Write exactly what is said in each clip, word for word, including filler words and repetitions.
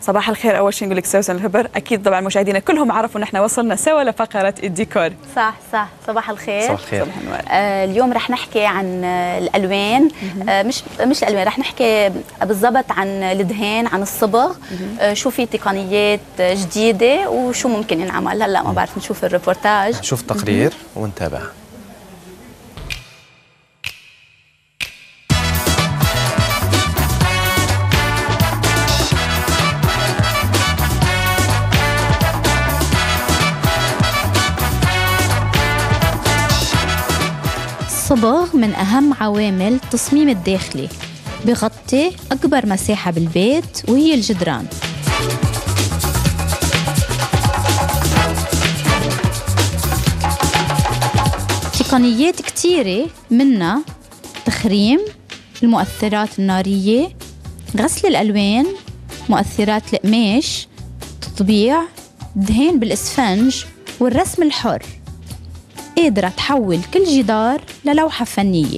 صباح الخير. اول شيء نقول لك سوسن الهبر، اكيد طبعا مشاهدينا كلهم عرفوا ان احنا وصلنا سوا لفقره الديكور. صح صح. صباح الخير. صباح الخير. صباح النور. آه اليوم رح نحكي عن الالوان، آه مش مش الالوان، رح نحكي بالضبط عن الدهان، عن الصبغ، آه شو في تقنيات جديده وشو ممكن ينعمل. هلا ما بعرف، نشوف الريبورتاج، نشوف التقرير ونتابع. الصبغ من أهم عوامل التصميم الداخلي، بغطي أكبر مساحة بالبيت وهي الجدران. تقنيات كتيرة، منها تخريم، المؤثرات النارية، غسل الألوان، مؤثرات القماش، تطبيع، دهان بالإسفنج، والرسم الحر. قادرة تحول كل جدار للوحة فنية.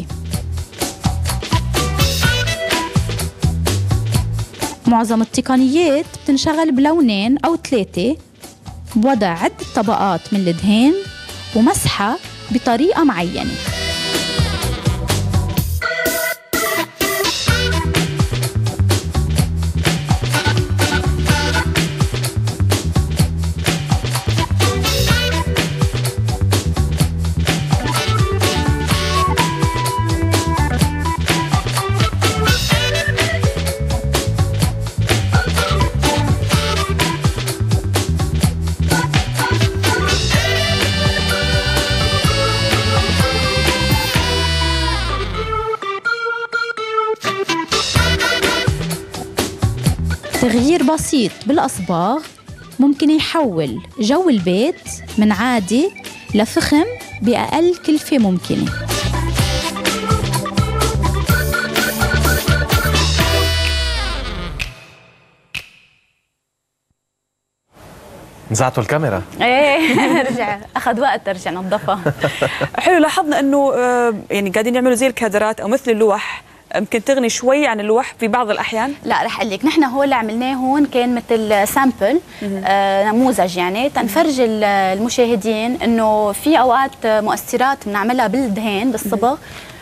معظم التقنيات بتنشغل بلونين أو ثلاثة، بوضع عدة طبقات من الدهان ومسحة بطريقة معينة. تغيير بسيط بالأصباغ ممكن يحول جو البيت من عادي لفخم بأقل كلفة ممكنة. نزعتوا الكاميرا. ايه رجع، اخذ وقت ترجع نظفها. حلو. لاحظنا انه يعني قاعدين يعملوا زي الكادرات او مثل اللوح، يمكن تغني شوي عن اللوح في بعض الأحيان؟ لا رح أقول لك، نحن هو اللي عملناه هون كان مثل سامبل، آه نموذج يعني تنفرج المشاهدين إنه في أوقات مؤثرات بنعملها بالدهان بالصبغ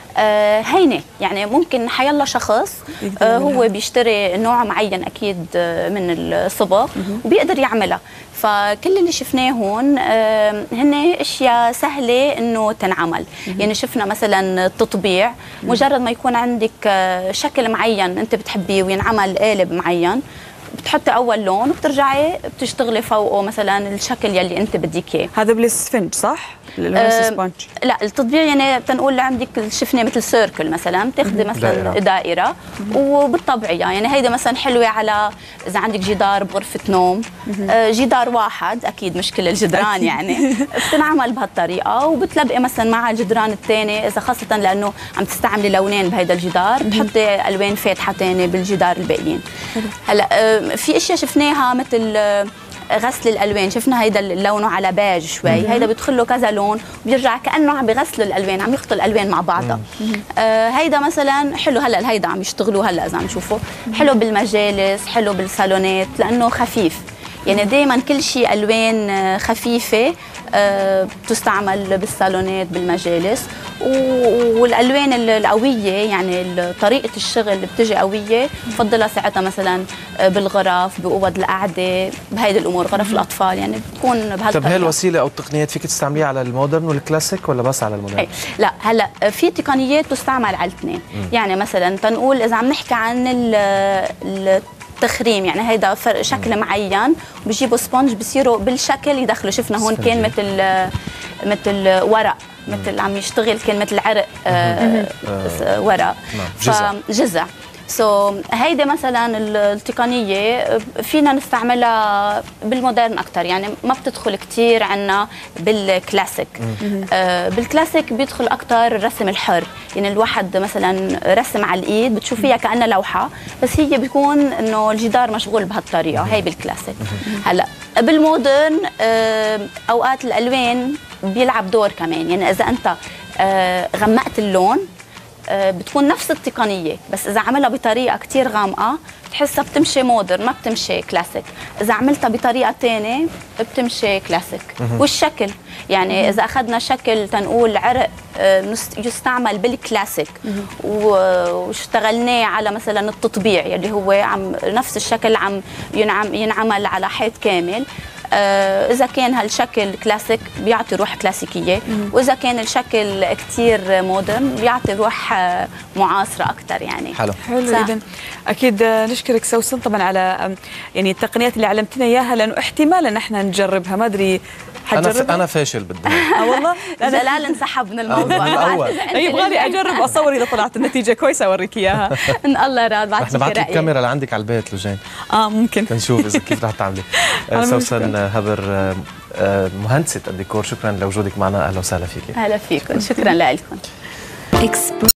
آه هينة، يعني ممكن حيلا شخص آه هو بيشتري نوع معين أكيد من الصبغ وبيقدر يعملها. فكل اللي شفناه هون آه هن اشياء سهله انه تنعمل. يعني شفنا مثلا التطبيع، مجرد ما يكون عندك آه شكل معين انت بتحبيه وينعمل قالب معين، بتحطي اول لون وبترجعي بتشتغلي فوقه مثلا الشكل يلي انت بدك اياه. هذا بالاسفنج صح؟ الاسفنج؟ أه لا، التطبيع يعني بتنقول عندك شفنا مثل سيركل مثلا، بتاخذي مثلا دائره, دائرة وبتطبعيها. يعني هيدا مثلا حلوه على اذا عندك جدار بغرفه نوم، أه جدار واحد اكيد مش كل الجدران يعني بتنعمل بهالطريقه، وبتلبقي مثلا مع الجدران الثاني اذا خاصه لانه عم تستعملي لونين بهيدا الجدار، بتحطي الوان فاتحه ثانيه بالجدار الباقيين. هلا أه في اشياء شفناها مثل غسل الالوان، شفنا هيدا لونه على باج شوي، هيدا بيدخل له كذا لون وبيرجع كانه عم بيغسلوا الالوان، عم يخلطوا الالوان مع بعضها. آه هيدا مثلا حلو، هلا هيدا عم يشتغلوه هلا اذا عم نشوفه، حلو بالمجالس، حلو بالصالونات لانه خفيف. يعني دائما كل شيء الوان خفيفه أه بتستعمل بالصالونات بالمجالس، والالوان القويه يعني طريقه الشغل اللي بتجي قويه بفضلها ساعتها مثلا بالغرف، باوض القعده، بهيدي الامور، غرف الاطفال يعني بتكون بهالطريقه. طب هي الوسيله او التقنيات فيك تستعمليها على المودرن والكلاسيك ولا بس على المودرن؟ لا هلا في تقنيات تستعمل على الاثنين. يعني مثلا تنقول اذا عم نحكي عن ال تخريم، يعني هيدا شكل معين بجيبوا سبونج بصيروا بالشكل يدخلوا. شفنا هون كان مثل مثل ورق، مثل عم يشتغل كان مثل عرق آه آه ورق، فجزع. سو so, هيدا مثلا التقنيه فينا نستعملها بالمودرن اكثر، يعني ما بتدخل كثير عنا بالكلاسيك. آه بالكلاسيك بيدخل اكثر الرسم الحر، يعني الواحد مثلا رسم على الايد بتشوفيها كانها لوحه، بس هي بيكون انه الجدار مشغول بهالطريقه. هي بالكلاسيك. هلا بالمودرن آه اوقات الالوان بيلعب دور كمان، يعني اذا انت آه غمقت اللون بتكون نفس التقنيه، بس اذا عملها بطريقه كثير غامقه بتحسها بتمشي مودرن، ما بتمشي كلاسيك. اذا عملتها بطريقه ثانيه بتمشي كلاسيك. والشكل يعني اذا اخذنا شكل تنقول عرق يستعمل بالكلاسيك واشتغلناه على مثلا التطبيع يلي هو عم نفس الشكل عم ينعم ينعمل على حيط كامل، آه إذا كان هالشكل كلاسيك بيعطي روح كلاسيكية، وإذا كان الشكل كتير مودرن بيعطي روح آه معاصرة أكثر يعني. حلو حلو. إذن أكيد نشكرك سوسن طبعا على يعني التقنيات اللي علمتنا إياها، لأنه احتمالا نحن نجربها، ما أدري حجربها. أنا فاشل بالدهان. اه والله جلال انسحب من الموضوع. يبغالي أجرب أصور إذا طلعت النتيجة كويسة أوريك إياها. إن الله راد بعد رح نبعث لك الكاميرا اللي عندك على البيت لجين. اه ممكن نشوف إذا كيف رح تعملي. سوسن هابر مهندسة الديكور، شكرا لوجودك معنا، أهلا وسهلا فيك. أهلا فيكم، شكرا لكم.